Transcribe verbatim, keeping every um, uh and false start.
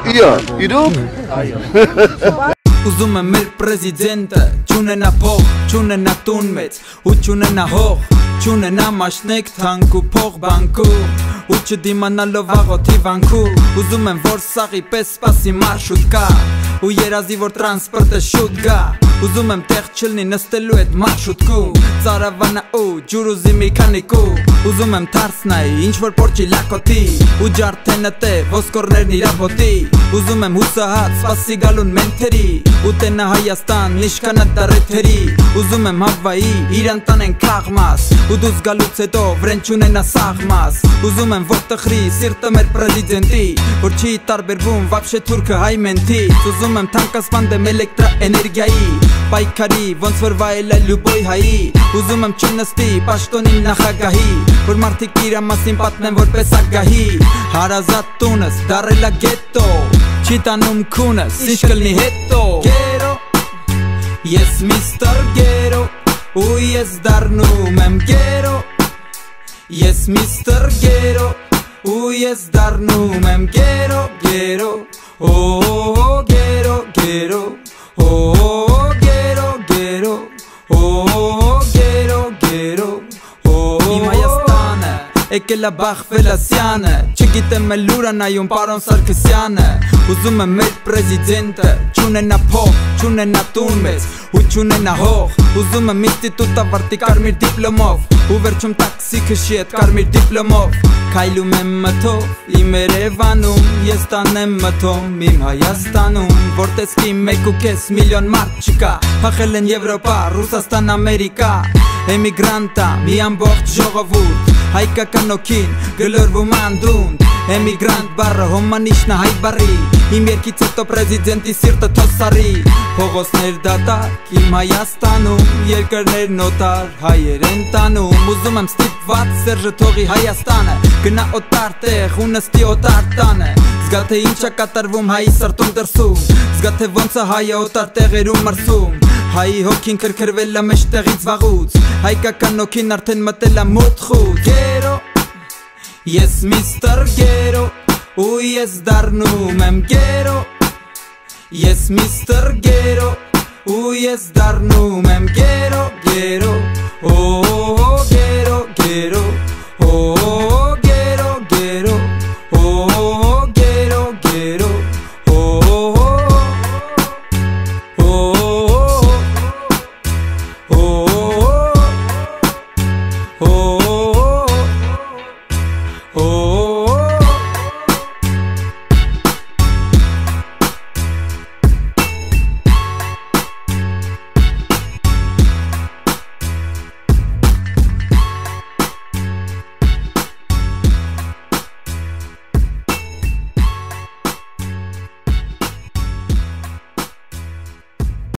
Իան, իրոք։ Ուզում եմ մեր պրեզիդենտը չունենա փող, չունենա տուն մեծ ու չունենա հող, չունենա մաշնեք թանկ ու փող բանկում ու չդիմանալով աղոթի վանքում։ Ուզում եմ որ սաղի պես սպասի մարշրուտ կա ու երազի որ տրանսպորտը շուտ գա։ Ուզում եմ տեղ չլնի նստելու այդ մարշրուտքում, ծարավանա ու ջուր ուզի մի քանիկու։ Ուզում եմ թարսնայի ինչ որ պորճի լակոտի ու ջարդենը տե ոսկորներն իրա ոտի։ Ուզում եմ հուսահատ սպասի գալուն մենթերի ու տենա Հայաստան նիշկանա դարեթերի։ Ուզում եմ Հավայի իրան տանեն քաղմաս ու դուս գալուց հետո վրեն չունենա սաղմաս։ Ուզում եմ որ տխրի սիրտը մեր պրեզիդենտի, որ չի տարբերվում վաբշե թուրքը հայ մենթից։ Ուզում եմ թանկասման դեմ էլեկտրաէներգիայի պայքարի ոնց որ վայելա լյուբոյ հայի։ Ուզում եմ չնստի պաշտոնի նախագահի, որ մարդիկ իրա մասին պատմեն որպես ագահի։ Հարազատ տունս դարելա գետո, չի տանում քունս, ինչ կլնի հետո։ Գերո, ես միստր Գերո, ու ես դառնում եմ գերո։ Ես միստր Գերո, ու ես դառնում եմ գերո, գերո, օ գերո, գերո, օ գերո, գերո, օ գերո, գերո, իմ Հայաստանը եկել է բախվել ասյանը, չգիտեմ էլ ուր ա նայում պարոն Սարգսյանը։ Ուզում եմ մեր պրեզիդենտը չունենա փող, չունենա տուն մեծ ու չունենա հող։ Ուզում եմ ինստիտուտ ավարտի կարմիր դիպլոմով ու վերջում տաքսի քշի այդ կարմիր դիպլոմով։ Քայլում եմ մթով իմ Երևանում, ես տանեմ մթում իմ Հայաստանում, որ տեսքի մեկ ու կես միլիոն մարդ չկա, փախել են Եվրոպա, Ռուսաստան, Ամերիկա։ Էմիգրանտա մի ամբողջ ժողովուրդ, հայկական օքին գլորվում անդունդ։ Էմիգրանտ բառը հոմանիշնա հայ բառի, իմ երկից հետո պրեզիդենտի սիրտը թոսարի։ Փողոցներ դատարկ իմ Հայաստանում, երկրներ նոտար հայեր են տանում։ Ուզում եմ ստիպված Սերժը թողի Հայաստանը, գնա օտար տեղ ու նստի օտար տանը։ Զգա թե ինչ ա կատարվում հայի սրտում դրսում, զգա թե ոնց ա հայը օտար տեղերում մրսում։ Հայի հոգին քրքրվել ա մեջտեղից վաղուց, հայկական հոգին արդեն մտել ա մոտ խուտ։ Գերո, ես միստր Գերո, ու ես դառնում եմ գերո։ Ես միստր Գերո, ու ես դառնում եմ գերո, գերո,